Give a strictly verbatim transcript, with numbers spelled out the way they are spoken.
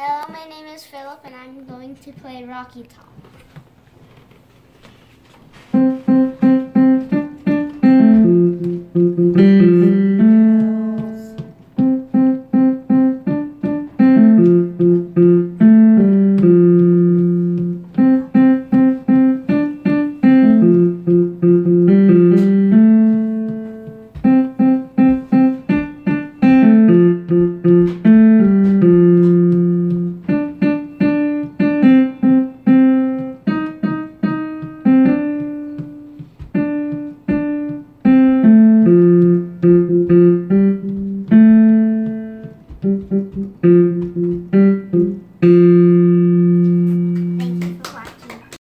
Hello, my name is Philip, and I'm going to play Rocky Top.